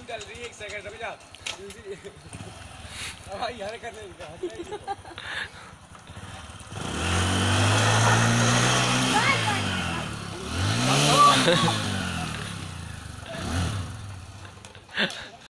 चल रही है, एक सेकंड रुक जा। अब यार करने